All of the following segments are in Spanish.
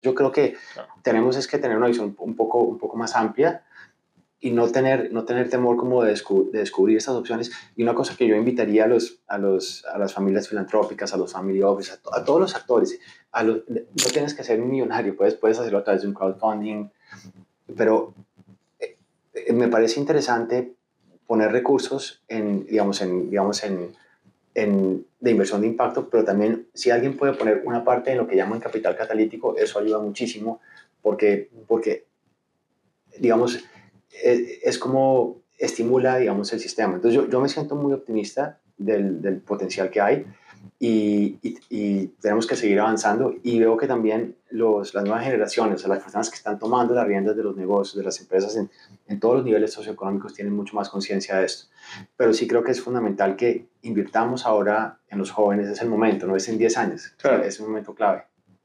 Yo creo que tenemos es que tener una visión un poco más amplia y no tener temor como de descubrir estas opciones. Y una cosa que yo invitaría a las familias filantrópicas, a los family office, a todos los actores, no tienes que ser un millonario, puedes hacerlo a través de un crowdfunding, pero me parece interesante poner recursos de inversión de impacto, pero también si alguien puede poner una parte en lo que llaman capital catalítico, eso ayuda muchísimo porque digamos, es como estimula, digamos, el sistema. Entonces yo me siento muy optimista del potencial que hay y tenemos que seguir avanzando, y veo que también las nuevas generaciones, o sea, las personas que están tomando las riendas de los negocios, de las empresas en todos los niveles socioeconómicos, tienen mucho más conciencia de esto. Pero sí creo que es fundamental que invirtamos ahora en los jóvenes. Es el momento, no es en 10 años, claro. Es un momento clave.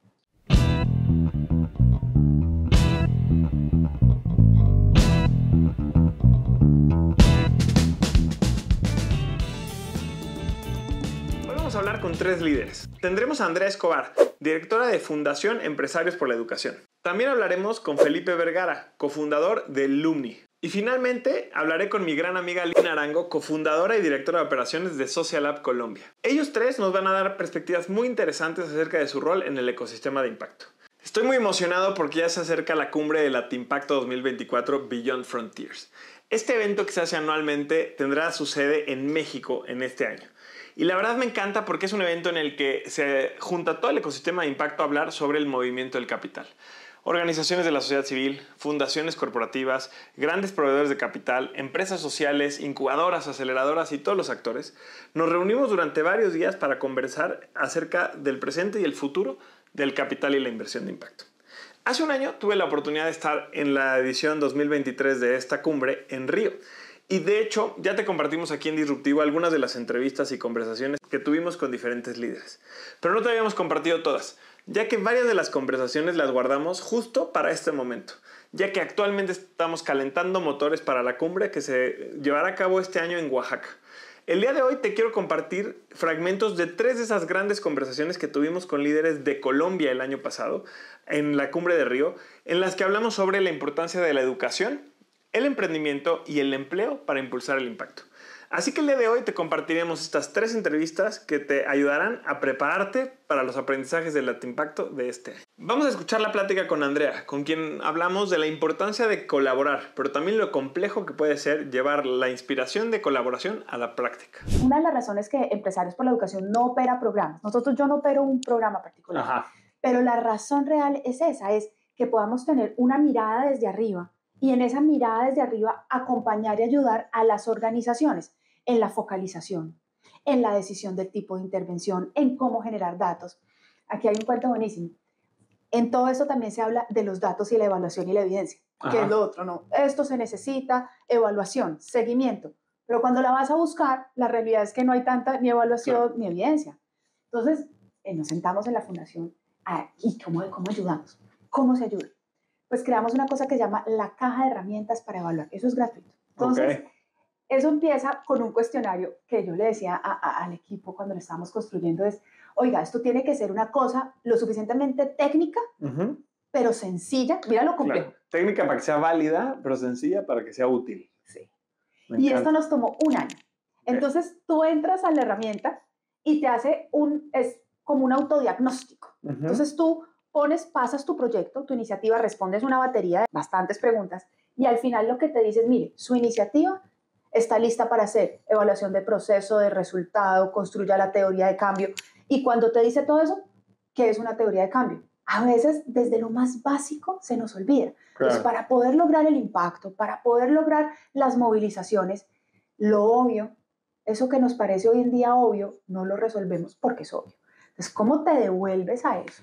Vamos a hablar con 3 líderes. Tendremos a Andrea Escobar, directora de Fundación Empresarios por la Educación. También hablaremos con Felipe Vergara, cofundador de Lumni. Y finalmente hablaré con mi gran amiga Lina Arango, cofundadora y directora de operaciones de Social Lab Colombia. Ellos 3 nos van a dar perspectivas muy interesantes acerca de su rol en el ecosistema de impacto. Estoy muy emocionado porque ya se acerca la cumbre de Latimpacto 2024 Beyond Frontiers. Este evento, que se hace anualmente, tendrá su sede en México en este año. Y la verdad me encanta porque es un evento en el que se junta todo el ecosistema de impacto a hablar sobre el movimiento del capital. Organizaciones de la sociedad civil, fundaciones corporativas, grandes proveedores de capital, empresas sociales, incubadoras, aceleradoras y todos los actores nos reunimos durante varios días para conversar acerca del presente y el futuro del capital y la inversión de impacto. Hace un año tuve la oportunidad de estar en la edición 2023 de esta cumbre en Río. Y de hecho, ya te compartimos aquí en Disruptivo algunas de las entrevistas y conversaciones que tuvimos con diferentes líderes. Pero no te habíamos compartido todas, ya que varias de las conversaciones las guardamos justo para este momento, ya que actualmente estamos calentando motores para la cumbre que se llevará a cabo este año en Oaxaca. El día de hoy te quiero compartir fragmentos de 3 de esas grandes conversaciones que tuvimos con líderes de Colombia el año pasado, en la cumbre de Río, en las que hablamos sobre la importancia de la educación, el emprendimiento y el empleo para impulsar el impacto. Así que el día de hoy te compartiremos estas 3 entrevistas que te ayudarán a prepararte para los aprendizajes del Latimpacto de este año. Vamos a escuchar la plática con Andrea, con quien hablamos de la importancia de colaborar, pero también lo complejo que puede ser llevar la inspiración de colaboración a la práctica. Una de las razones que Empresarios por la Educación no opera programas, yo no opero un programa particular, pero la razón real es esa, es que podamos tener una mirada desde arriba, y en esa mirada desde arriba acompañar y ayudar a las organizaciones en la focalización, en la decisión del tipo de intervención, en cómo generar datos. Aquí hay un cuento buenísimo. En todo esto también se habla de los datos y la evaluación y la evidencia, que es lo otro, ¿no? Esto se necesita evaluación, seguimiento, pero cuando la vas a buscar, la realidad es que no hay tanta ni evaluación ni evidencia. Entonces, nos sentamos en la fundación y ¿cómo ayudamos? ¿Cómo se ayuda? Pues creamos una cosa que se llama la caja de herramientas para evaluar. Eso es gratuito. Entonces, eso empieza con un cuestionario que yo le decía al equipo cuando lo estábamos construyendo, es, oiga, esto tiene que ser una cosa lo suficientemente técnica, pero sencilla. Mira lo complejo. Claro. Técnica para que sea válida, pero sencilla para que sea útil. Sí. Y esto nos tomó un año. Entonces, tú entras a la herramienta y te hace es como un autodiagnóstico. Entonces, tú pasas tu proyecto, tu iniciativa, respondes una batería de bastantes preguntas y al final lo que te dice es, mire, su iniciativa está lista para hacer evaluación de proceso, de resultado, construya la teoría de cambio. Y cuando te dice todo eso, ¿qué es una teoría de cambio? A veces desde lo más básico se nos olvida. Claro. Entonces, para poder lograr el impacto, para poder lograr las movilizaciones, lo obvio, eso que nos parece hoy en día obvio, no lo resolvemos porque es obvio. Entonces, ¿cómo te devuelves a eso?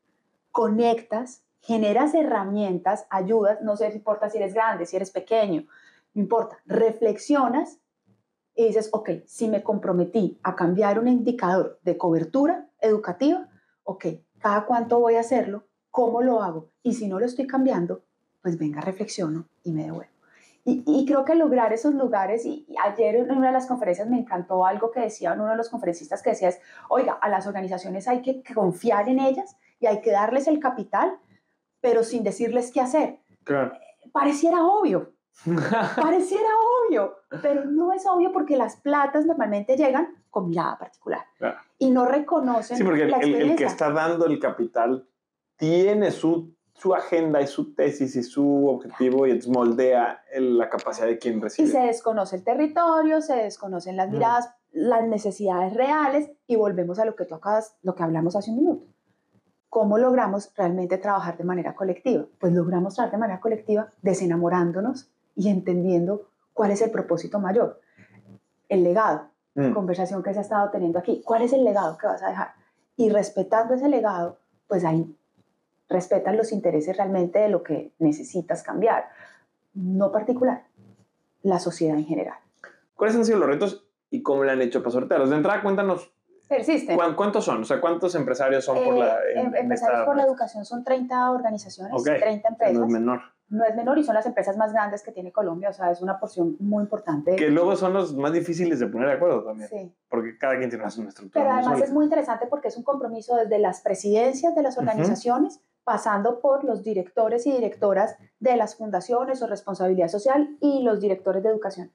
Conectas, generas herramientas, ayudas, no sé si importa si eres grande, si eres pequeño, no importa, reflexionas y dices, ok, si me comprometí a cambiar un indicador de cobertura educativa, ok, ¿cada cuánto voy a hacerlo? ¿Cómo lo hago? Y si no lo estoy cambiando, pues venga, reflexiono y me devuelvo. Y creo que lograr esos lugares, y ayer en una de las conferencias me encantó algo que decía uno de los conferencistas que decía es, oiga, a las organizaciones hay que confiar en ellas y hay que darles el capital pero sin decirles qué hacer. Claro. Pareciera obvio, pero no es obvio porque las platas normalmente llegan con mirada particular. Claro. Y no reconocen Sí, porque la experiencia. el que está dando el capital tiene su agenda y su tesis y su objetivo, y entonces moldea la capacidad de quien recibe. Y se desconoce el territorio, se desconocen las miradas, las necesidades reales, y volvemos a lo que hablamos hace un minuto. ¿Cómo logramos realmente trabajar de manera colectiva? Pues logramos trabajar de manera colectiva desenamorándonos y entendiendo cuál es el propósito mayor. El legado, conversación que se ha estado teniendo aquí. ¿Cuál es el legado que vas a dejar? Y respetando ese legado, pues ahí respetan los intereses realmente de lo que necesitas cambiar. No particular, la sociedad en general. ¿Cuáles han sido los retos y cómo le han hecho para sortearlos? De entrada, cuéntanos. Persisten. ¿Cuántos son? O sea, ¿cuántos empresarios son por la empresarios por la educación son 30 organizaciones, 30 empresas. No es menor. No es menor, y son las empresas más grandes que tiene Colombia, o sea, es una porción muy importante. Que luego son los más difíciles de poner de acuerdo también. Sí. Porque cada quien tiene una estructura. Pero además es muy interesante porque es un compromiso desde las presidencias de las organizaciones, pasando por los directores y directoras de las fundaciones o responsabilidad social y los directores de educación.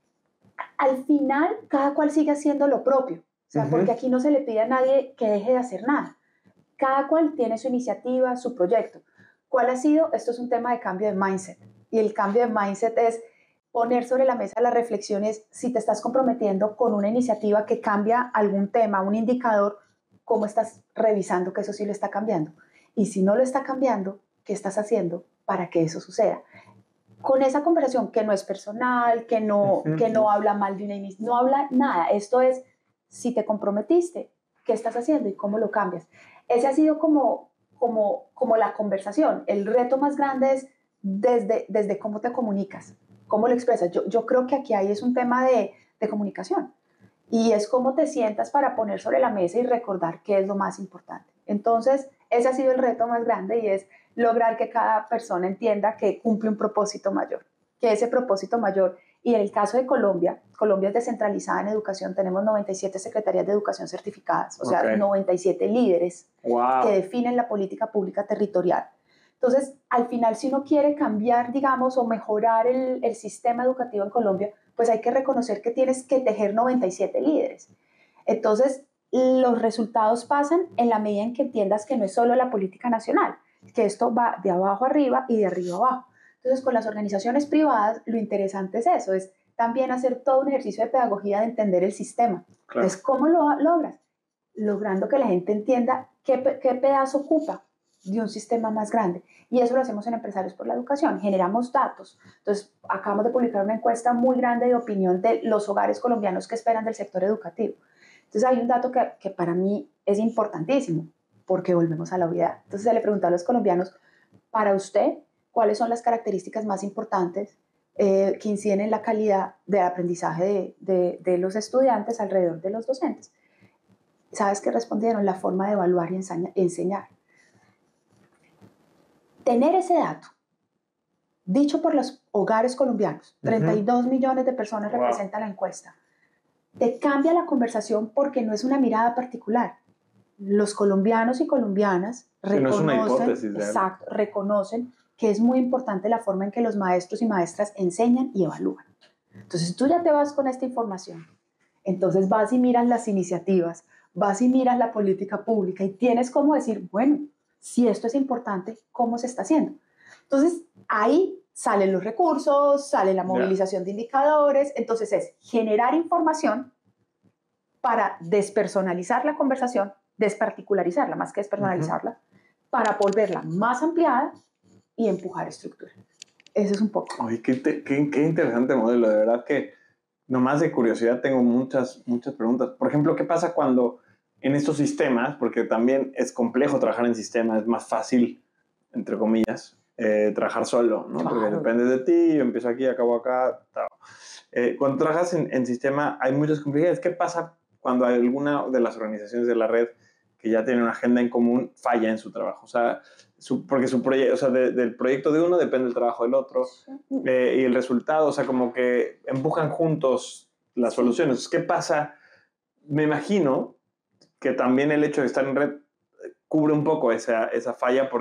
Al final, cada cual sigue haciendo lo propio. O sea, porque aquí no se le pide a nadie que deje de hacer nada. Cada cual tiene su iniciativa, su proyecto. ¿Cuál ha sido? Esto es un tema de cambio de mindset. Y el cambio de mindset es poner sobre la mesa las reflexiones. Si te estás comprometiendo con una iniciativa que cambia algún tema, un indicador, ¿cómo estás revisando que eso sí lo está cambiando? Y si no lo está cambiando, ¿qué estás haciendo para que eso suceda? Con esa conversación que no es personal, que no habla mal de una iniciativa, no habla nada. Esto es, si te comprometiste, ¿qué estás haciendo y cómo lo cambias? Ese ha sido como la conversación. El reto más grande es desde cómo te comunicas, cómo lo expresas. Yo creo que aquí es un tema de comunicación, y es cómo te sientas para poner sobre la mesa y recordar qué es lo más importante. Entonces, ese ha sido el reto más grande, y es lograr que cada persona entienda que cumple un propósito mayor, que ese propósito mayor. Y en el caso de Colombia es descentralizada en educación, tenemos 97 secretarías de educación certificadas, o sea, 97 líderes que definen la política pública territorial. Entonces, al final, si uno quiere cambiar, digamos, o mejorar el sistema educativo en Colombia, pues hay que reconocer que tienes que tejer 97 líderes. Entonces, los resultados pasan en la medida en que entiendas que no es solo la política nacional, que esto va de abajo arriba y de arriba abajo. Entonces, con las organizaciones privadas, lo interesante es eso, es también hacer todo un ejercicio de pedagogía de entender el sistema. Claro. Entonces, ¿cómo lo logras? Logrando que la gente entienda qué pedazo ocupa de un sistema más grande. Y eso lo hacemos en Empresarios por la Educación. Generamos datos. Entonces, acabamos de publicar una encuesta muy grande de opinión de los hogares colombianos que esperan del sector educativo. Entonces, hay un dato que para mí es importantísimo, porque volvemos a la obviedad. Entonces, se le preguntó a los colombianos, para usted, ¿cuáles son las características más importantes que inciden en la calidad del aprendizaje de los estudiantes alrededor de los docentes? ¿Sabes qué respondieron? La forma de evaluar y enseñar. Tener ese dato, dicho por los hogares colombianos, 32 millones de personas representa la encuesta, te cambia la conversación porque no es una mirada particular. Los colombianos y colombianas reconocen que es muy importante la forma en que los maestros y maestras enseñan y evalúan. Entonces tú ya te vas con esta información, entonces vas y miras las iniciativas, vas y miras la política pública y tienes como decir, bueno, si esto es importante, ¿cómo se está haciendo? Entonces ahí salen los recursos, sale la movilización de indicadores. Entonces es generar información para despersonalizar la conversación, desparticularizarla más que despersonalizarla, para volverla más ampliada y empujar estructura. Eso es un poco. Oye, qué interesante modelo. De verdad que nomás de curiosidad tengo muchas preguntas. Por ejemplo, ¿qué pasa cuando en estos sistemas, porque también es complejo trabajar en sistemas, es más fácil, entre comillas, trabajar solo, ¿no? Claro. Porque depende de ti, yo empiezo aquí, acabo acá. Cuando trabajas en sistema hay muchas complejidades. ¿Qué pasa cuando alguna de las organizaciones de la red que ya tienen una agenda en común falla en su trabajo? O sea, porque su proyecto, o sea, del proyecto de uno depende el trabajo del otro, y el resultado, o sea, como que empujan juntos las soluciones. ¿Qué pasa? Me imagino que también el hecho de estar en red cubre un poco esa falla, porque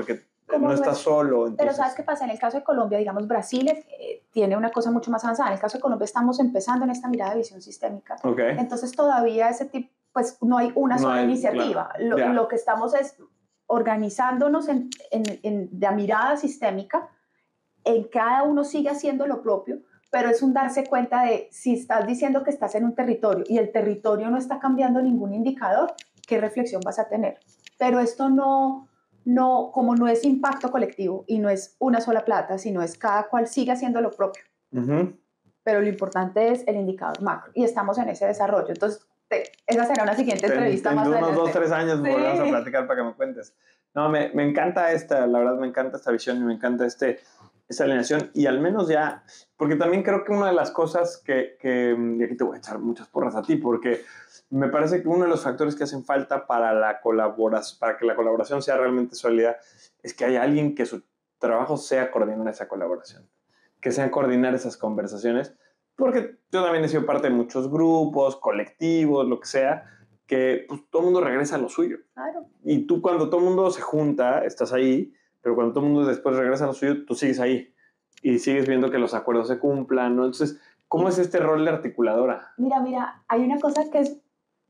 no estás solo. Entonces... Pero ¿sabes qué pasa? En el caso de Colombia, digamos, Brasil tiene una cosa mucho más avanzada. En el caso de Colombia estamos empezando en esta mirada de visión sistémica. Okay. Entonces todavía ese tipo, pues no hay una sola iniciativa. Claro. Lo que estamos es organizándonos de la mirada sistémica, en cada uno sigue haciendo lo propio, pero es un darse cuenta de si estás diciendo que estás en un territorio y el territorio no está cambiando ningún indicador, ¿qué reflexión vas a tener? Pero esto como no es impacto colectivo y no es una sola plata, sino es cada cual sigue haciendo lo propio. Pero lo importante es el indicador macro y estamos en ese desarrollo. Entonces, esa será una siguiente entrevista más adelante. En unos 2-3 años volvemos a platicar para que me cuentes. No, me encanta la verdad me encanta esta visión y me encanta esta alineación y al menos ya, porque también creo que una de las cosas y aquí te voy a echar muchas porras a ti, porque me parece que uno de los factores que hacen falta para que la colaboración sea realmente sólida es que haya alguien que su trabajo sea coordinar esa colaboración, que sea coordinar esas conversaciones, porque yo también he sido parte de muchos grupos, colectivos, lo que sea, que pues, todo el mundo regresa a lo suyo. Claro. Y tú cuando todo el mundo se junta, estás ahí, pero cuando todo el mundo después regresa a lo suyo, tú sigues ahí y sigues viendo que los acuerdos se cumplan, ¿no? Entonces, ¿cómo es este rol de articuladora? Mira, hay una cosa que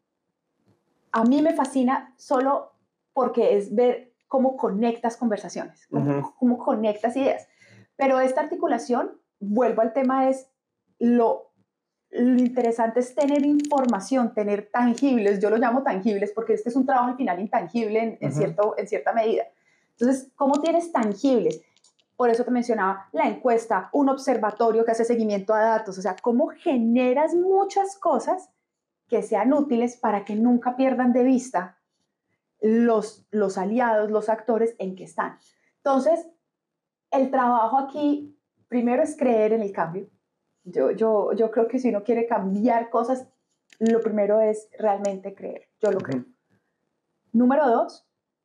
a mí me fascina solo porque es ver cómo conectas conversaciones, cómo conectas ideas. Pero esta articulación, vuelvo al tema, lo interesante es tener información, tener tangibles, yo lo llamo tangibles porque este es un trabajo al final intangible en cierta medida. Entonces, ¿cómo tienes tangibles? Por eso te mencionaba la encuesta, un observatorio que hace seguimiento a datos, o sea, ¿cómo generas muchas cosas que sean útiles para que nunca pierdan de vista los aliados, los actores en que están? Entonces, el trabajo aquí, primero es creer en el cambio. Yo creo que si uno quiere cambiar cosas, lo primero es realmente creer. Yo lo creo. Número 2,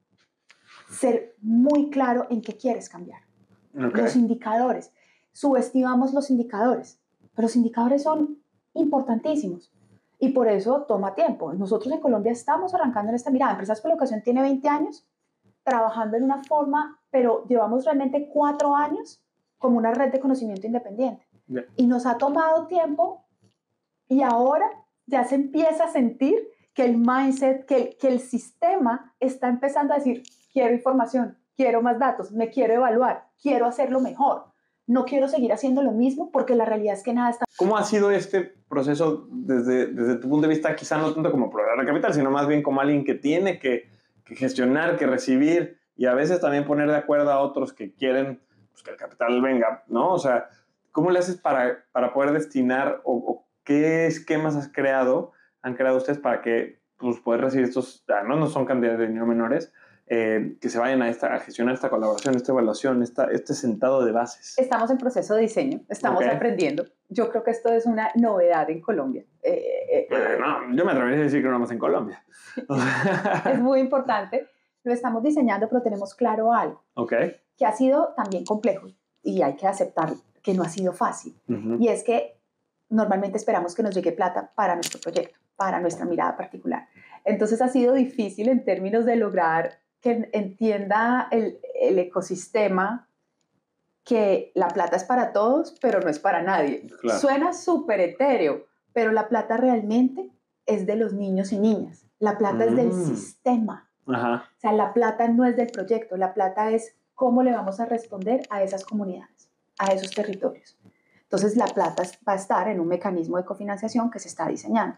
ser muy claro en qué quieres cambiar. Los indicadores. Subestimamos los indicadores, pero los indicadores son importantísimos y por eso toma tiempo. Nosotros en Colombia estamos arrancando en esta mirada. Empresas por la Educación tiene 20 años trabajando en una forma, pero llevamos realmente 4 años como una red de conocimiento independiente. Y nos ha tomado tiempo y ahora ya se empieza a sentir que el mindset, que el sistema está empezando a decir, quiero información, quiero más datos, me quiero evaluar, quiero hacerlo mejor, no quiero seguir haciendo lo mismo porque la realidad es que nada está... ¿Cómo ha sido este proceso desde tu punto de vista, quizá no tanto como proveedor de capital, sino más bien como alguien que tiene que gestionar, que recibir y a veces también poner de acuerdo a otros que quieren pues, que el capital venga, ¿no? O sea, ¿cómo le haces para poder destinar o qué esquemas han creado ustedes para que pues, poder recibir estos, además no son cantidades de dinero menores, que se vayan a gestionar esta colaboración, esta evaluación, este sentado de bases? Estamos en proceso de diseño, estamos aprendiendo. Yo creo que esto es una novedad en Colombia. No, yo me atrevería a decir que no más en Colombia. Es muy importante. Lo estamos diseñando, pero tenemos claro algo. Que ha sido también complejo y hay que aceptar que no ha sido fácil. Y es que normalmente esperamos que nos llegue plata para nuestro proyecto, para nuestra mirada particular. Entonces ha sido difícil en términos de lograr que entienda el ecosistema que la plata es para todos, pero no es para nadie. Claro. Suena súper etéreo, pero la plata realmente es de los niños y niñas. La plata es del sistema. O sea, la plata no es del proyecto, la plata es cómo le vamos a responder a esas comunidades, a esos territorios. Entonces, la plata va a estar en un mecanismo de cofinanciación que se está diseñando.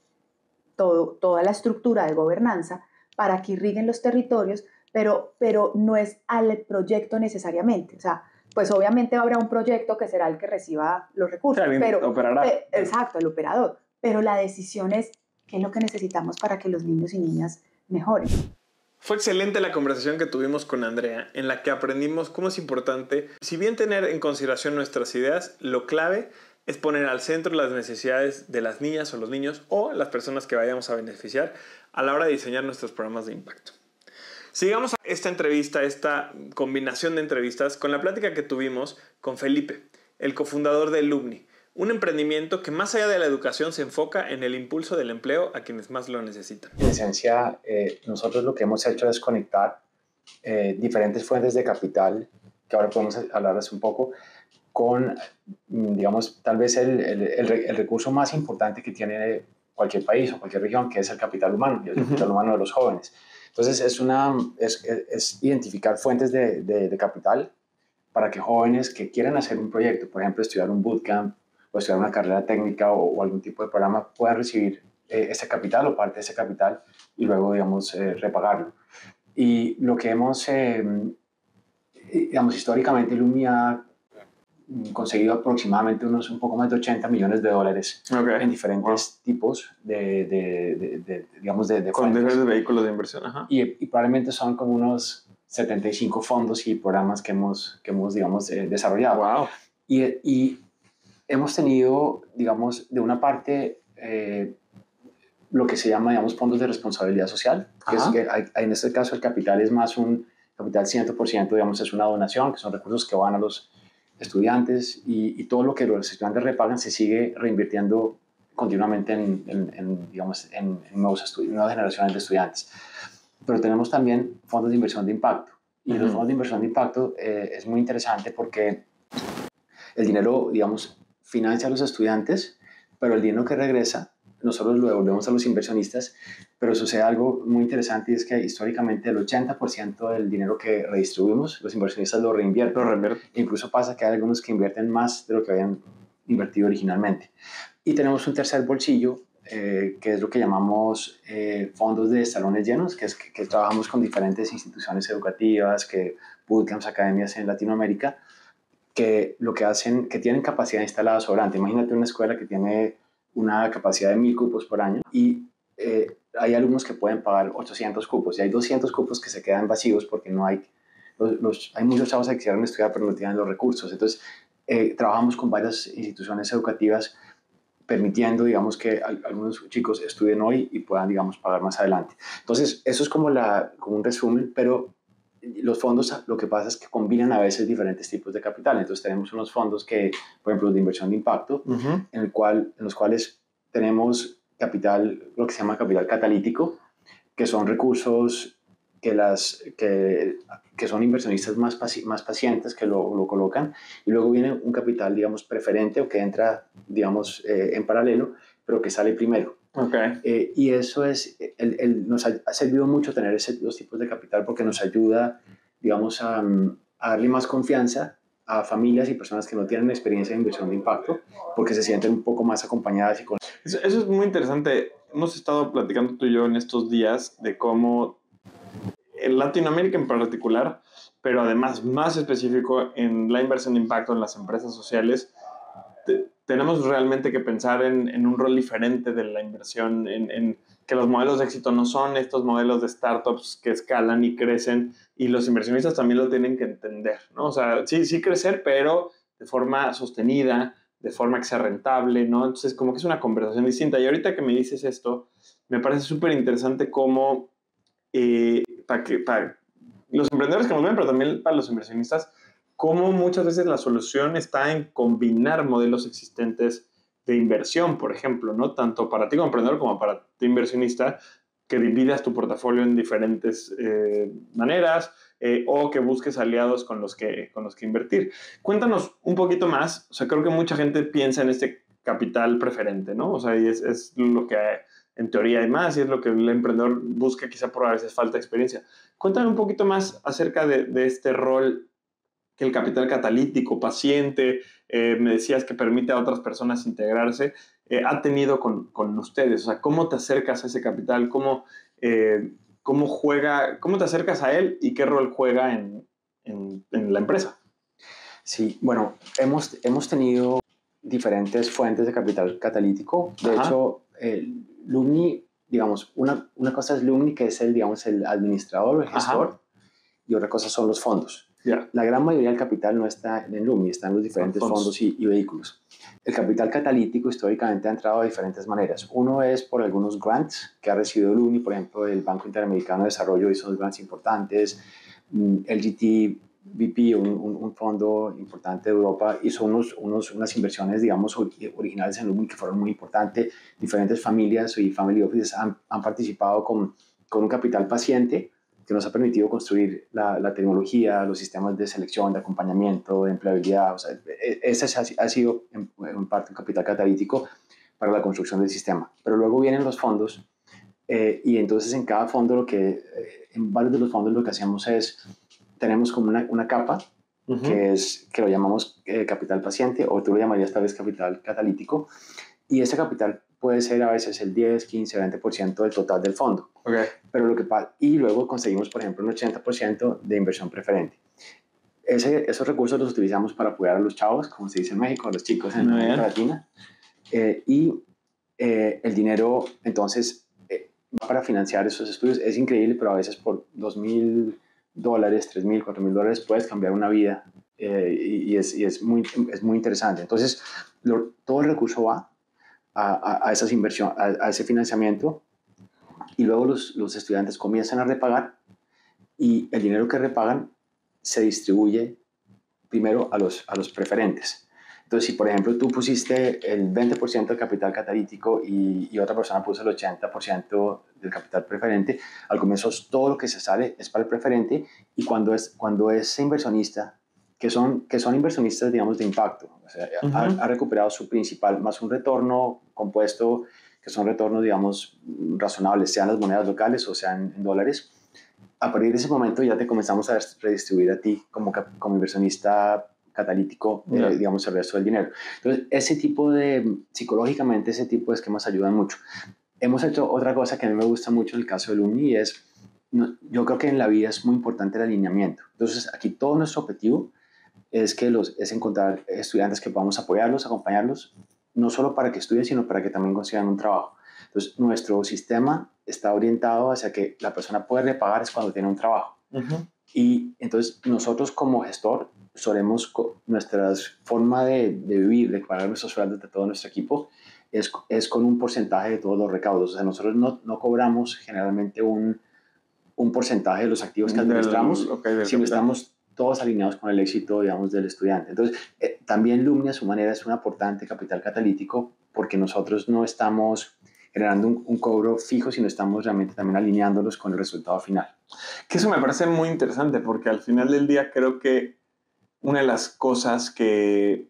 Toda la estructura de gobernanza para que irriguen los territorios, pero no es al proyecto necesariamente. O sea, pues obviamente habrá un proyecto que será el que reciba los recursos. Sí, pero operará. Exacto, el operador. Pero la decisión es qué es lo que necesitamos para que los niños y niñas mejoren. Fue excelente la conversación que tuvimos con Andrea, en la que aprendimos cómo es importante, si bien tener en consideración nuestras ideas, lo clave es poner al centro las necesidades de las niñas o los niños o las personas que vayamos a beneficiar a la hora de diseñar nuestros programas de impacto. Sigamos esta entrevista, esta combinación de entrevistas con la plática que tuvimos con Felipe, el cofundador de Lumni, un emprendimiento que más allá de la educación se enfoca en el impulso del empleo a quienes más lo necesitan. En esencia, nosotros lo que hemos hecho es conectar diferentes fuentes de capital, que ahora podemos hablarles un poco, con, digamos, tal vez el recurso más importante que tiene cualquier país o cualquier región, que es el capital humano, y el capital humano de los jóvenes. Entonces, es identificar fuentes de capital para que jóvenes que quieran hacer un proyecto, por ejemplo, estudiar un bootcamp o estudiar una carrera técnica o algún tipo de programa, puedan recibir ese capital o parte de ese capital y luego, digamos, repagarlo. Y lo que hemos, digamos, históricamente, Lumni ha conseguido aproximadamente un poco más de $80 millones en diferentes tipos digamos, de con fuentes. diferentes vehículos de inversión. Ajá. Y probablemente son como unos 75 fondos y programas que hemos digamos, desarrollado. Wow. Y hemos tenido, digamos, de una parte lo que se llama, digamos, fondos de responsabilidad social, que es que en este caso el capital es más un capital 100%, digamos, es una donación, que son recursos que van a los estudiantes y todo lo que los estudiantes repagan se sigue reinvirtiendo continuamente digamos, en nuevas generaciones de estudiantes. Pero tenemos también fondos de inversión de impacto. Y los fondos de inversión de impacto es muy interesante porque el dinero, digamos, financia a los estudiantes, pero el dinero que regresa, nosotros lo devolvemos a los inversionistas, pero sucede algo muy interesante y es que históricamente el 80% del dinero que redistribuimos, los inversionistas lo reinvierten. Incluso pasa que hay algunos que invierten más de lo que habían invertido originalmente. Y tenemos un tercer bolsillo, que es lo que llamamos fondos de salones llenos, que trabajamos con diferentes instituciones educativas, bootcamps, academias en Latinoamérica, que lo que hacen, que tienen capacidad instalada sobrante. Imagínate una escuela que tiene una capacidad de 1000 cupos por año y hay alumnos que pueden pagar 800 cupos y hay 200 cupos que se quedan vacíos porque no hay, hay muchos chavos que quisieran estudiar pero no tienen los recursos. Entonces, trabajamos con varias instituciones educativas permitiendo, digamos, que algunos chicos estudien hoy y puedan, digamos, pagar más adelante. Entonces, eso es como un resumen, pero los fondos, lo que pasa es que combinan a veces diferentes tipos de capital. Entonces tenemos unos fondos que, por ejemplo, de inversión de impacto, en los cuales tenemos capital, lo que se llama capital catalítico, que son recursos que son inversionistas más pacientes que lo colocan, y luego viene un capital, digamos, preferente o que entra, digamos, en paralelo, pero que sale primero. Y eso nos ha servido mucho tener dos tipos de capital porque nos ayuda, digamos, a darle más confianza a familias y personas que no tienen experiencia en inversión de impacto porque se sienten un poco más acompañadas. Eso es muy interesante. Hemos estado platicando tú y yo en estos días de cómo en Latinoamérica en particular, pero además más específico en la inversión de impacto en las empresas sociales, tenemos realmente que pensar en un rol diferente de la inversión, en que los modelos de éxito no son estos modelos de startups que escalan y crecen, y los inversionistas también lo tienen que entender, ¿no? O sea, sí crecer, pero de forma sostenida, de forma que sea rentable, ¿no? Entonces, como que es una conversación distinta. Y ahorita que me dices esto, me parece súper interesante cómo para los emprendedores que nos ven, pero también para los inversionistas, cómo muchas veces la solución está en combinar modelos existentes de inversión, por ejemplo, ¿no? Tanto para ti como emprendedor como para ti inversionista, que dividas tu portafolio en diferentes maneras o que busques aliados con los que invertir. Cuéntanos un poquito más. O sea, creo que mucha gente piensa en este capital preferente, ¿no? O sea, y es lo que en teoría hay más y es lo que el emprendedor busca, quizá por a veces falta de experiencia. Cuéntame un poquito más acerca de este rol que el capital catalítico, paciente, me decías que permite a otras personas integrarse, ha tenido con ustedes. O sea, ¿cómo te acercas a ese capital? ¿Cómo te acercas a él y qué rol juega en la empresa? Sí, bueno, hemos tenido diferentes fuentes de capital catalítico. De hecho, Lumni, digamos, una cosa es Lumni, que es digamos, el administrador o el gestor, y otra cosa son los fondos. La gran mayoría del capital no está en Lumni, está en los diferentes fondos y vehículos. El capital catalítico históricamente ha entrado de diferentes maneras. Uno es por algunos grants que ha recibido Lumni, por ejemplo, el Banco Interamericano de Desarrollo hizo unos grants importantes, LGT BP, un fondo importante de Europa, hizo unas inversiones, digamos, originales en Lumni que fueron muy importantes. Diferentes familias y family offices han participado con un capital paciente que nos ha permitido construir la tecnología, los sistemas de selección, de acompañamiento, de empleabilidad. O sea, ese ha sido en parte un capital catalítico para la construcción del sistema. Pero luego vienen los fondos y entonces en cada fondo en varios de los fondos lo que hacemos es, tenemos como una capa que lo llamamos capital paciente, o tú lo llamarías tal vez capital catalítico, y ese capital puede ser a veces el 10, 15, 20% del total del fondo. Okay. Pero y luego conseguimos, por ejemplo, un 80% de inversión preferente. Esos recursos los utilizamos para apoyar a los chavos, como se dice en México, a los chicos en América Latina. El dinero, entonces, va para financiar esos estudios. Es increíble, pero a veces por $2,000, $3,000, $4,000 puedes cambiar una vida y es muy interesante. Entonces, todo el recurso va a esas inversiones, a ese financiamiento, y luego los estudiantes comienzan a repagar y el dinero que repagan se distribuye primero a los preferentes. Entonces, si por ejemplo tú pusiste el 20% del capital catalítico y otra persona puso el 80% del capital preferente, al comienzo todo lo que se sale es para el preferente, y cuando es inversionista, que son inversionistas, digamos, de impacto, o sea, ha recuperado su principal más un retorno compuesto, que son retornos, digamos, razonables, sean las monedas locales o sean en dólares. A partir de ese momento ya te comenzamos a redistribuir a ti como inversionista catalítico, digamos, el resto del dinero. Entonces, psicológicamente, ese tipo de esquemas ayudan mucho. Hemos hecho otra cosa que a mí me gusta mucho en el caso de Lumni, y es, yo creo que en la vida es muy importante el alineamiento. Entonces, aquí todo nuestro objetivo es encontrar estudiantes que podamos apoyarlos, acompañarlos, no solo para que estudien, sino para que también consigan un trabajo. Entonces, nuestro sistema está orientado hacia que la persona puede repagar es cuando tiene un trabajo. Y entonces nosotros como gestor solemos, nuestra forma de vivir, de pagar nuestros sueldos de todo nuestro equipo, es con un porcentaje de todos los recaudos. O sea, nosotros no cobramos generalmente un porcentaje de los activos que administramos, sino estamos todos alineados con el éxito, digamos, del estudiante. Entonces, también Lumni a su manera es un aportante capital catalítico, porque nosotros no estamos generando un cobro fijo, sino estamos realmente también alineándolos con el resultado final. Que eso me parece muy interesante, porque al final del día creo que una de las cosas que,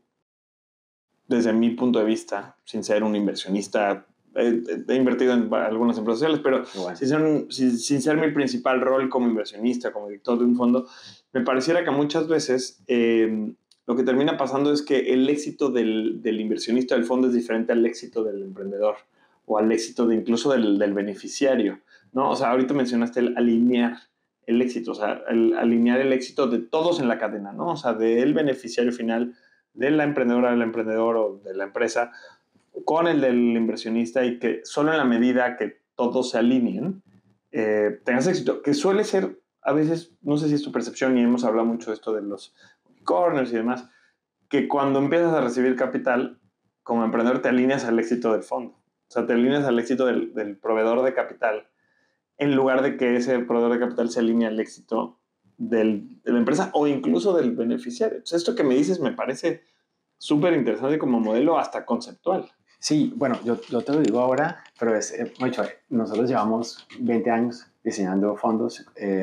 desde mi punto de vista, sin ser un inversionista, he invertido en algunas empresas sociales, pero bueno, sin ser mi principal rol como inversionista, como director de un fondo, me pareciera que muchas veces lo que termina pasando es que el éxito del inversionista del fondo es diferente al éxito del emprendedor o al éxito incluso del beneficiario, ¿no? O sea, ahorita mencionaste el alinear el éxito, o sea, alinear el éxito de todos en la cadena, ¿no? O sea, del beneficiario final, de la emprendedora, del emprendedor o de la empresa, con el del inversionista, y que solo en la medida que todos se alineen, tengas éxito, que suele ser, a veces, no sé si es tu percepción, y hemos hablado mucho de esto de los corners y demás, que cuando empiezas a recibir capital, como emprendedor te alineas al éxito del fondo. O sea, te alineas al éxito del proveedor de capital, en lugar de que ese proveedor de capital se alinee al éxito de la empresa o incluso del beneficiario. Entonces, esto que me dices me parece súper interesante como modelo, hasta conceptual. Sí, bueno, yo te lo digo ahora, pero nosotros llevamos 20 años diseñando fondos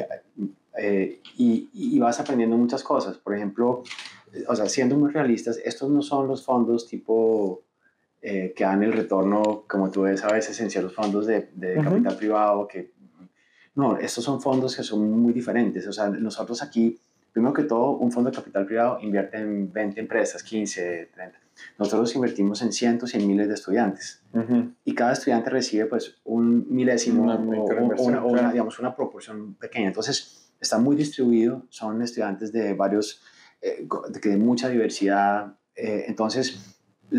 y vas aprendiendo muchas cosas. Por ejemplo, o sea, siendo muy realistas, estos no son los fondos tipo que dan el retorno, como tú ves a veces en ciertos fondos de capital privado, no, estos son fondos que son muy diferentes. O sea, nosotros aquí, primero que todo, un fondo de capital privado invierte en 20 empresas, 15, 30. Nosotros invertimos en cientos y en miles de estudiantes. Y cada estudiante recibe pues un milésimo digamos, una proporción pequeña. Entonces, está muy distribuido. Son estudiantes de de mucha diversidad. Entonces,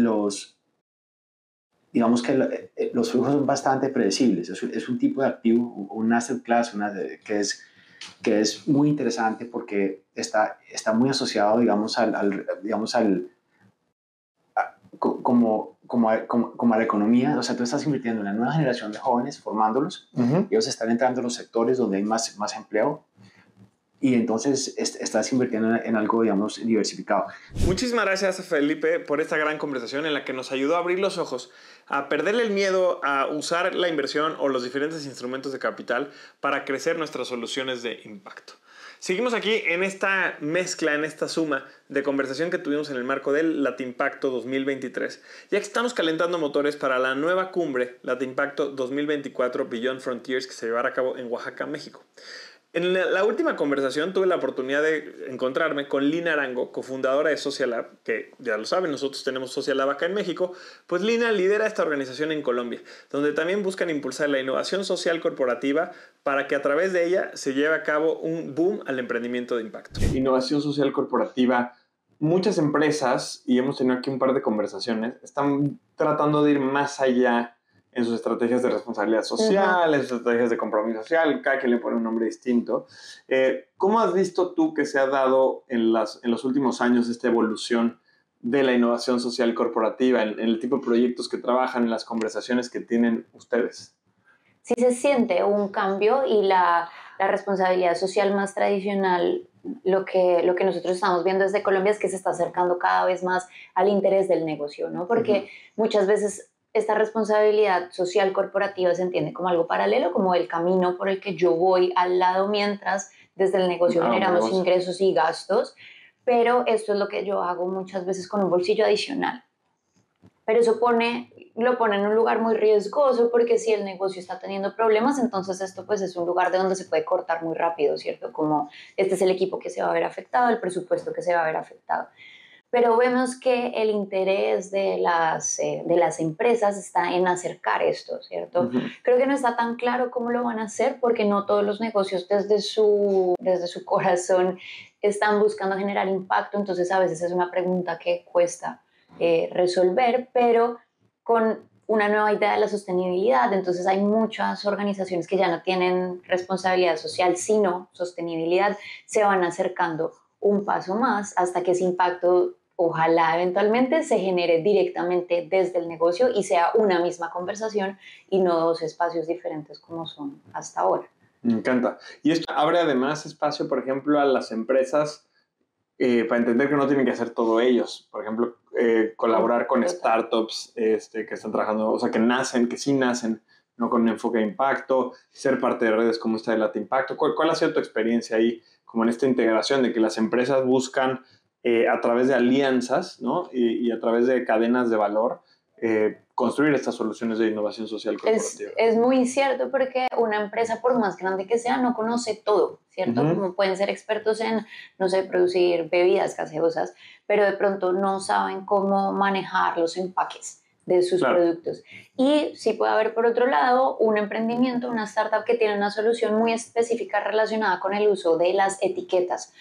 digamos que los flujos son bastante predecibles. Es un tipo de activo, un asset class, que es muy interesante porque está muy asociado, digamos, como a la economía. O sea, tú estás invirtiendo en la nueva generación de jóvenes, formándolos, y ellos están entrando en los sectores donde hay más empleo, y entonces estás invirtiendo en algo, digamos, diversificado. Muchísimas gracias, Felipe, por esta gran conversación en la que nos ayudó a abrir los ojos, a perderle el miedo a usar la inversión o los diferentes instrumentos de capital para crecer nuestras soluciones de impacto. Seguimos aquí en esta mezcla, en esta suma de conversación que tuvimos en el marco del Latimpacto 2023, ya que estamos calentando motores para la nueva cumbre Latimpacto 2024 Beyond Frontiers que se llevará a cabo en Oaxaca, México. En la última conversación tuve la oportunidad de encontrarme con Lina Arango, cofundadora de Social Lab, que ya lo saben, nosotros tenemos Social Lab acá en México. Pues Lina lidera esta organización en Colombia, donde también buscan impulsar la innovación social corporativa para que a través de ella se lleve a cabo un boom al emprendimiento de impacto. Innovación social corporativa. Muchas empresas, y hemos tenido aquí un par de conversaciones, están tratando de ir más allá en sus estrategias de responsabilidad social, en sus estrategias de compromiso social, cada quien le pone un nombre distinto. ¿Cómo has visto tú que se ha dado en los últimos años esta evolución de la innovación social corporativa, en el tipo de proyectos que trabajan, en las conversaciones que tienen ustedes? Sí se siente un cambio y la responsabilidad social más tradicional, lo que nosotros estamos viendo desde Colombia es que se está acercando cada vez más al interés del negocio, ¿no? Porque muchas veces esta responsabilidad social corporativa se entiende como algo paralelo, como el camino por el que yo voy al lado mientras desde el negocio generamos ingresos y gastos, pero esto es lo que yo hago muchas veces con un bolsillo adicional. Pero eso lo pone en un lugar muy riesgoso porque si el negocio está teniendo problemas, entonces esto pues es un lugar de donde se puede cortar muy rápido, ¿cierto? Como este es el equipo que se va a ver afectado, el presupuesto que se va a ver afectado. Pero vemos que el interés de las empresas está en acercar esto, ¿cierto? Creo que no está tan claro cómo lo van a hacer porque no todos los negocios desde su corazón están buscando generar impacto, entonces a veces es una pregunta que cuesta resolver, pero con una nueva idea de la sostenibilidad, entonces hay muchas organizaciones que ya no tienen responsabilidad social, sino sostenibilidad, se van acercando un paso más hasta que ese impacto ojalá eventualmente se genere directamente desde el negocio y sea una misma conversación y no dos espacios diferentes como son hasta ahora. Me encanta. Y esto abre además espacio, por ejemplo, a las empresas para entender que no tienen que hacer todo ellos. Por ejemplo, colaborar con startups que están trabajando, o sea, que sí nacen, ¿no? Con un enfoque de impacto, ser parte de redes como esta de Latimpacto. ¿Cuál ha sido tu experiencia ahí, como en esta integración de que las empresas buscan a través de alianzas, ¿no? y a través de cadenas de valor, construir estas soluciones de innovación social corporativa? Es muy cierto porque una empresa, por más grande que sea, no conoce todo, ¿cierto? Como pueden ser expertos en, no sé, producir bebidas gaseosas, pero de pronto no saben cómo manejar los empaques de sus productos. Y sí puede haber, por otro lado, un emprendimiento, una startup que tiene una solución muy específica relacionada con el uso de las etiquetas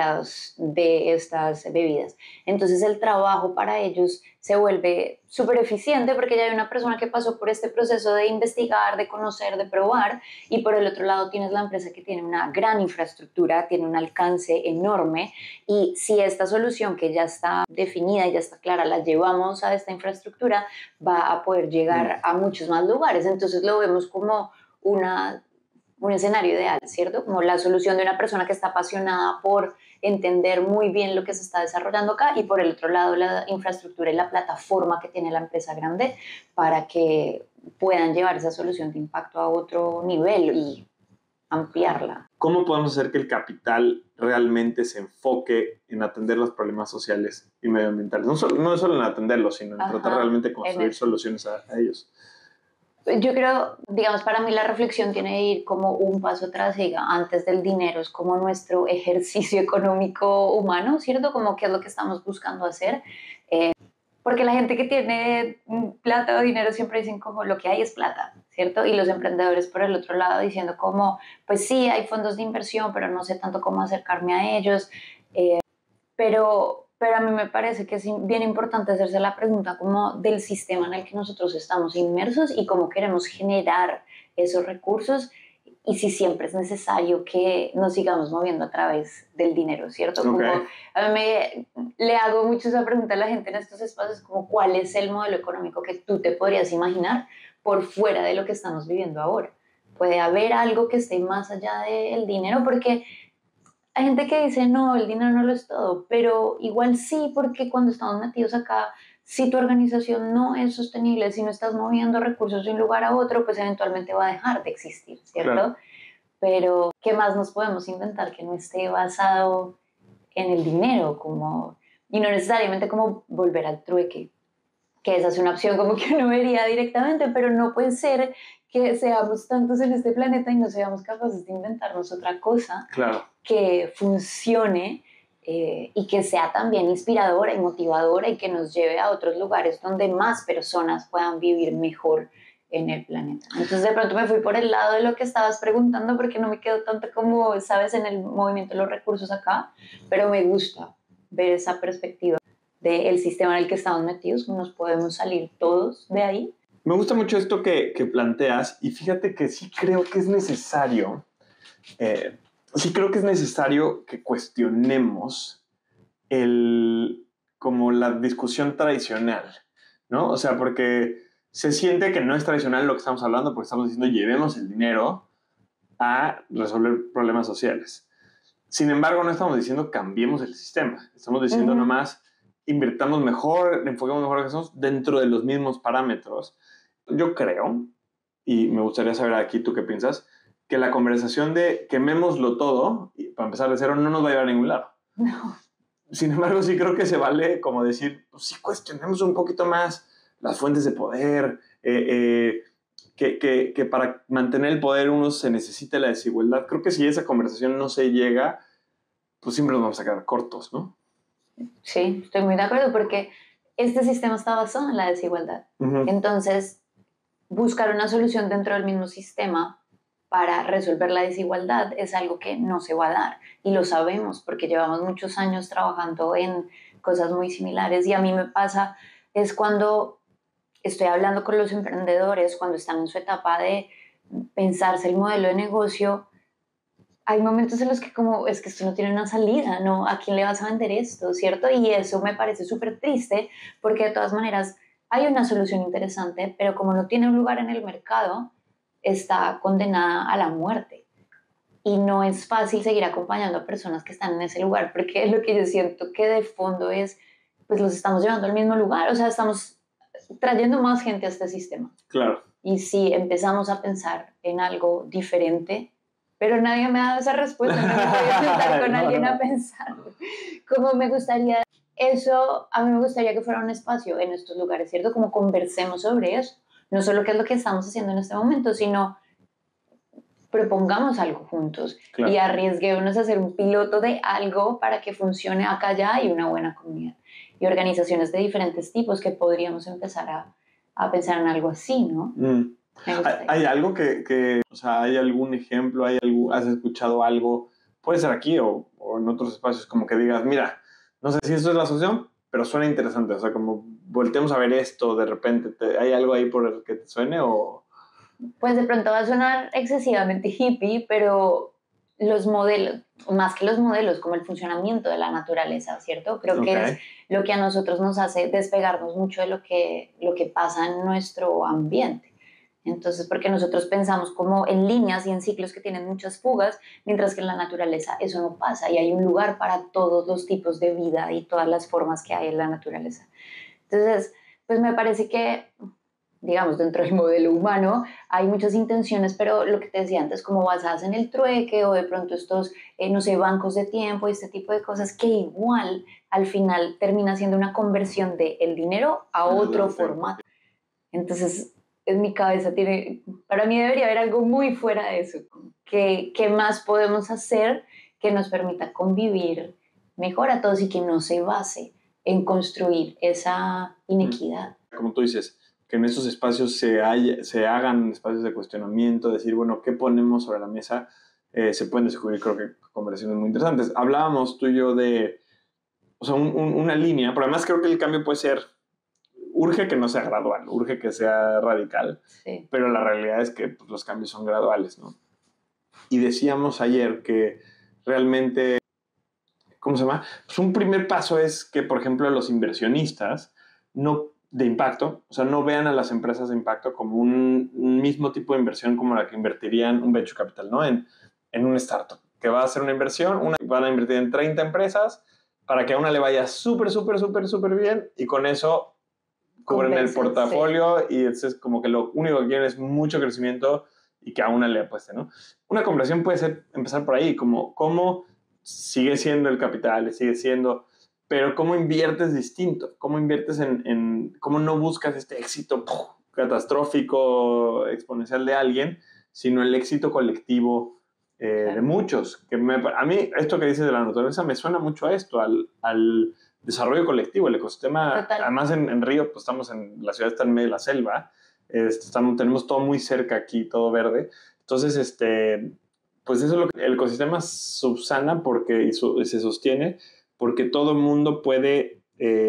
de estas bebidas. Entonces el trabajo para ellos se vuelve súper eficiente porque ya hay una persona que pasó por este proceso de investigar, de conocer, de probar, y por el otro lado tienes la empresa que tiene una gran infraestructura, tiene un alcance enorme, y si esta solución que ya está definida y ya está clara la llevamos a esta infraestructura, va a poder llegar a muchos más lugares. Entonces lo vemos como un escenario ideal, ¿cierto? Como la solución de una persona que está apasionada por entender muy bien lo que se está desarrollando acá, y por el otro lado la infraestructura y la plataforma que tiene la empresa grande para que puedan llevar esa solución de impacto a otro nivel y ampliarla. ¿Cómo podemos hacer que el capital realmente se enfoque en atender los problemas sociales y medioambientales? No solo en atenderlos, sino en tratar realmente de construir soluciones a ellos. Yo creo, digamos, para mí la reflexión tiene que ir como un paso atrás, antes del dinero, es como nuestro ejercicio económico humano, ¿cierto? Como qué es lo que estamos buscando hacer. Porque la gente que tiene plata o dinero siempre dicen como lo que hay es plata, ¿cierto? Y los emprendedores por el otro lado diciendo como, pues sí, hay fondos de inversión, pero no sé tanto cómo acercarme a ellos. Pero a mí me parece que es bien importante hacerse la pregunta como del sistema en el que nosotros estamos inmersos y cómo queremos generar esos recursos y si siempre es necesario que nos sigamos moviendo a través del dinero, ¿cierto? Como a mí le hago mucho esa pregunta a la gente en estos espacios, como ¿cuál es el modelo económico que tú te podrías imaginar por fuera de lo que estamos viviendo ahora? ¿Puede haber algo que esté más allá del dinero? Porque hay gente que dice, no, el dinero no lo es todo, pero igual sí, porque cuando estamos metidos acá, si tu organización no es sostenible, si no estás moviendo recursos de un lugar a otro, pues eventualmente va a dejar de existir, ¿cierto? Claro. Pero, ¿qué más nos podemos inventar que no esté basado en el dinero? Y no necesariamente como volver al trueque, que esa es una opción como que uno vería directamente, pero no puede ser que seamos tantos en este planeta y no seamos capaces de inventarnos otra cosa Claro. que funcione y que sea también inspiradora y motivadora y que nos lleve a otros lugares donde más personas puedan vivir mejor en el planeta. Entonces de pronto me fui por el lado de lo que estabas preguntando porque no me quedo tanto como, sabes, en el movimiento de los recursos acá, pero me gusta ver esa perspectiva del sistema en el que estamos metidos, cómo nos podemos salir todos de ahí. Me gusta mucho esto que planteas y fíjate que sí creo que es necesario, que cuestionemos como la discusión tradicional, ¿no? O sea, porque se siente que no es tradicional lo que estamos hablando porque estamos diciendo llevemos el dinero a resolver problemas sociales. Sin embargo, no estamos diciendo cambiemos el sistema, estamos diciendo nomás invirtamos mejor, enfoquemos mejor lo que hacemos dentro de los mismos parámetros. Yo creo, y me gustaría saber aquí tú qué piensas, que la conversación de quemémoslo todo, y para empezar de cero, no nos va a llevar a ningún lado. No. Sin embargo, sí creo que se vale como decir, pues sí cuestionemos un poquito más las fuentes de poder, que para mantener el poder uno se necesita la desigualdad. Creo que si esa conversación no se llega, pues siempre nos vamos a quedar cortos, ¿no? Sí, estoy muy de acuerdo porque este sistema está basado en la desigualdad. Entonces, buscar una solución dentro del mismo sistema para resolver la desigualdad es algo que no se va a dar y lo sabemos porque llevamos muchos años trabajando en cosas muy similares y a mí me pasa es cuando estoy hablando con los emprendedores, cuando están en su etapa de pensarse el modelo de negocio, hay momentos en los que como, es que esto no tiene una salida, ¿no? ¿A quién le vas a vender esto, cierto? Y eso me parece súper triste porque de todas maneras hay una solución interesante, pero como no tiene un lugar en el mercado, está condenada a la muerte. Y no es fácil seguir acompañando a personas que están en ese lugar porque lo que yo siento que de fondo es, pues los estamos llevando al mismo lugar, o sea, estamos trayendo más gente a este sistema. Claro. Y si empezamos a pensar en algo diferente, pero nadie me ha dado esa respuesta, no me voy a sentar con alguien a pensar. Como me gustaría, eso, a mí me gustaría que fuera un espacio en estos lugares, ¿cierto? Como conversemos sobre eso. No solo qué es lo que estamos haciendo en este momento, sino propongamos algo juntos y arriesguémonos a hacer un piloto de algo para que funcione acá ya hay una buena comunidad y organizaciones de diferentes tipos que podríamos empezar a pensar en algo así, ¿no? ¿Hay algo o sea, hay algún ejemplo, has escuchado algo, puede ser aquí o en otros espacios, como que digas, mira, no sé si esto es la solución, pero suena interesante, o sea, como volteemos a ver esto de repente, ¿hay algo ahí por el que te suene o...? Pues de pronto va a sonar excesivamente hippie, pero los modelos, más que los modelos, como el funcionamiento de la naturaleza, ¿cierto? Creo que es lo que a nosotros nos hace despegarnos mucho de lo que pasa en nuestro ambiente. Entonces, porque nosotros pensamos como en líneas y en ciclos que tienen muchas fugas, mientras que en la naturaleza eso no pasa y hay un lugar para todos los tipos de vida y todas las formas que hay en la naturaleza. Entonces, pues me parece que, digamos, dentro del modelo humano hay muchas intenciones, pero lo que te decía antes, como basadas en el trueque o de pronto estos, no sé, bancos de tiempo y este tipo de cosas que igual al final termina siendo una conversión del dinero a otro formato. Entonces, en mi cabeza para mí debería haber algo muy fuera de eso. ¿Qué más podemos hacer que nos permita convivir mejor a todos y que no se base en construir esa inequidad? Como tú dices, que en esos espacios se hagan espacios de cuestionamiento, decir, bueno, ¿qué ponemos sobre la mesa? Se pueden descubrir, creo que, conversaciones muy interesantes. Hablábamos tú y yo de, o sea, una línea, pero además creo que el cambio puede ser, urge que no sea gradual, urge que sea radical, Sí. Pero la realidad es que pues, los cambios son graduales, ¿no? Y decíamos ayer que realmente, ¿cómo se llama? Pues un primer paso es que, por ejemplo, los inversionistas de impacto, o sea, no vean a las empresas de impacto como un mismo tipo de inversión como la que invertirían un venture capital, ¿no? En un startup. que va a hacer una inversión, van a invertir en 30 empresas para que a una le vaya súper bien y con eso cubren el portafolio y es como que lo único que quieren es mucho crecimiento y que a una le apueste, ¿no? Una conversión puede ser empezar por ahí, como cómo sigue siendo el capital, sigue siendo, pero cómo inviertes distinto, cómo inviertes cómo no buscas este éxito catastrófico, exponencial de alguien, sino el éxito colectivo de muchos. A mí esto que dices de la naturaleza me suena mucho a esto, al desarrollo colectivo, el ecosistema. Total. Además en Río, pues estamos la ciudad está en medio de la selva, tenemos todo muy cerca aquí, todo verde. Entonces, pues eso es lo que el ecosistema subsana y se sostiene porque todo el mundo puede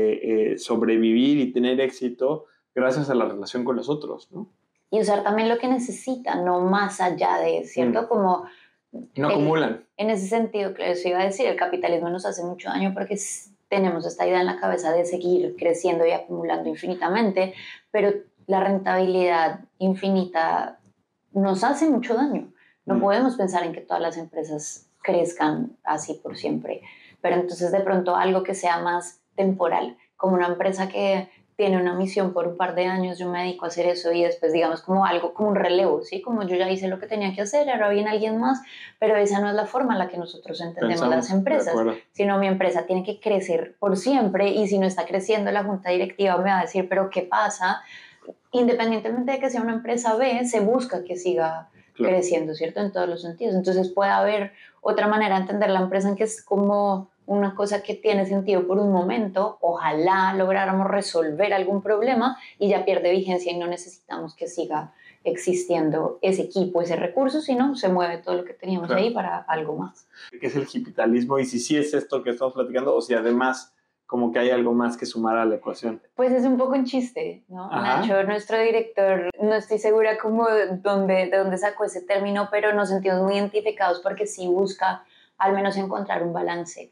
sobrevivir y tener éxito gracias a la relación con los otros, ¿no? Y usar también lo que necesitan, no más allá de, ¿cierto? Como... No acumulan. En ese sentido, claro, eso iba a decir, el capitalismo nos hace mucho daño porque tenemos esta idea en la cabeza de seguir creciendo y acumulando infinitamente, pero la rentabilidad infinita nos hace mucho daño. No podemos pensar en que todas las empresas crezcan así por siempre, pero entonces de pronto algo que sea más temporal, como una empresa que tiene una misión por un par de años, yo me dedico a hacer eso y después digamos como algo, como un relevo, ¿sí? Como yo ya hice lo que tenía que hacer, ahora viene alguien más, pero esa no es la forma en la que nosotros entendemos las empresas, sino mi empresa tiene que crecer por siempre y si no está creciendo la junta directiva me va a decir, pero ¿qué pasa? Independientemente de que sea una empresa B, se busca que siga creciendo, ¿cierto? En todos los sentidos. Entonces puede haber otra manera de entender la empresa en que es como una cosa que tiene sentido por un momento, ojalá lográramos resolver algún problema y ya pierde vigencia y no necesitamos que siga existiendo ese equipo, ese recurso, sino se mueve todo lo que teníamos ahí para algo más. ¿Qué es el capitalismo? Y si sí es esto que estamos platicando, o si además como que hay algo más que sumar a la ecuación. Pues es un poco un chiste, ¿no? Nacho, nuestro director, no estoy segura como de dónde sacó ese término, pero nos sentimos muy identificados porque sí busca al menos encontrar un balance.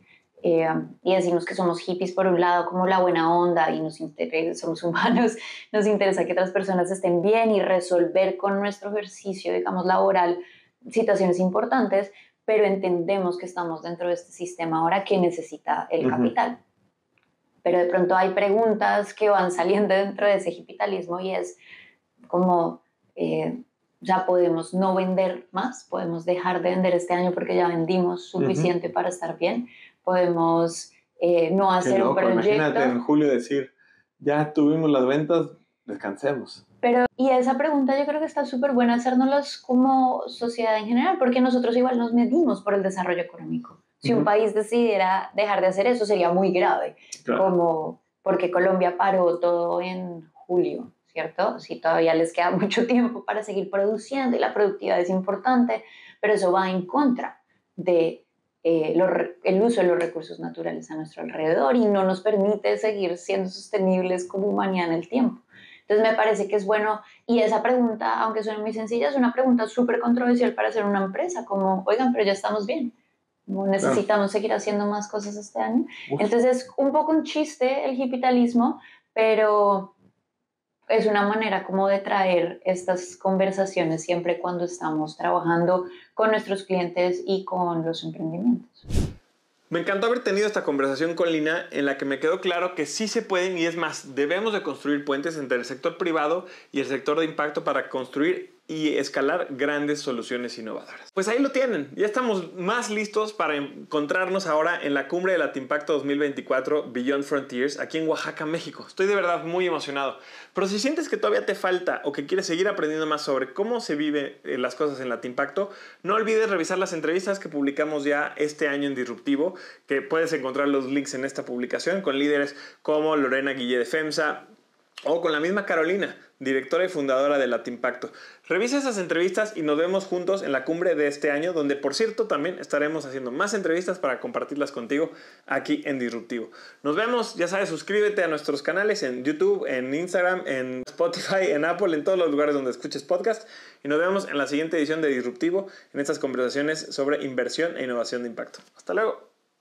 Y decimos que somos hippies por un lado, como la buena onda y somos humanos, nos interesa que otras personas estén bien y resolver con nuestro ejercicio, digamos, laboral, situaciones importantes, pero entendemos que estamos dentro de este sistema ahora que necesita el capital. Pero de pronto hay preguntas que van saliendo dentro de ese capitalismo y es como, ya podemos no vender más, podemos dejar de vender este año porque ya vendimos suficiente para estar bien, podemos no hacer un proyecto. Imagínate en julio decir, ya tuvimos las ventas, descansemos. Y esa pregunta yo creo que está súper buena hacérnoslas como sociedad en general, porque nosotros igual nos medimos por el desarrollo económico. Si un país decidiera dejar de hacer eso sería muy grave, como porque Colombia paró todo en julio, ¿cierto? Sí, todavía les queda mucho tiempo para seguir produciendo y la productividad es importante, pero eso va en contra de el uso de los recursos naturales a nuestro alrededor y no nos permite seguir siendo sostenibles como humanidad en el tiempo. Entonces me parece que es bueno, y esa pregunta, aunque suene muy sencilla, es una pregunta súper controversial para hacer una empresa, como, oigan, pero ya estamos bien, no necesitamos seguir haciendo más cosas este año. Entonces es un poco un chiste el capitalismo, pero es una manera como de traer estas conversaciones siempre cuando estamos trabajando con nuestros clientes y con los emprendimientos. Me encantó haber tenido esta conversación con Lina en la que me quedó claro que sí se pueden y es más, debemos de construir puentes entre el sector privado y el sector de impacto para construir y escalar grandes soluciones innovadoras. Pues ahí lo tienen, ya estamos más listos para encontrarnos ahora en la cumbre de Latimpacto 2024 Beyond Frontiers aquí en Oaxaca, México. Estoy de verdad muy emocionado, pero si sientes que todavía te falta o que quieres seguir aprendiendo más sobre cómo se vive las cosas en Latimpacto, no olvides revisar las entrevistas que publicamos ya este año en Disruptivo, que puedes encontrar los links en esta publicación con líderes como Lorena Guillé de FEMSA o con la misma Carolina, directora y fundadora de Latimpacto. Revisa esas entrevistas y nos vemos juntos en la cumbre de este año, donde por cierto también estaremos haciendo más entrevistas para compartirlas contigo aquí en Disruptivo. Nos vemos, ya sabes, suscríbete a nuestros canales en YouTube, en Instagram, en Spotify, en Apple, en todos los lugares donde escuches podcast y nos vemos en la siguiente edición de Disruptivo en estas conversaciones sobre inversión e innovación de impacto. Hasta luego.